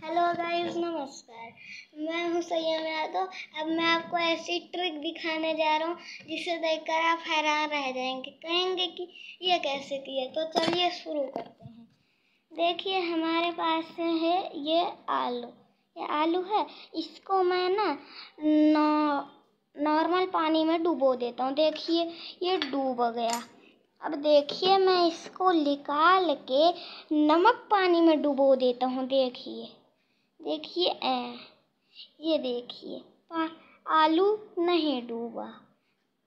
Hello guys, नमस्कार। मैं हूँ सैयम यादव। अब मैं आपको ऐसी ट्रिक दिखाने जा रहा हूँ जिसे देखकर आप हैरान रह जाएंगे, कहेंगे कि ये कैसे किया। तो चलिए शुरू करते हैं। देखिए हमारे पास है ये आलू है। इसको मैं ना नॉर्मल पानी में डुबो देता हूँ। देखिए ये डूब गया। अब देखिए मैं इसको निकाल के नमक पानी में डुबो देता हूँ। देखिए ये देखिए आलू नहीं डूबा।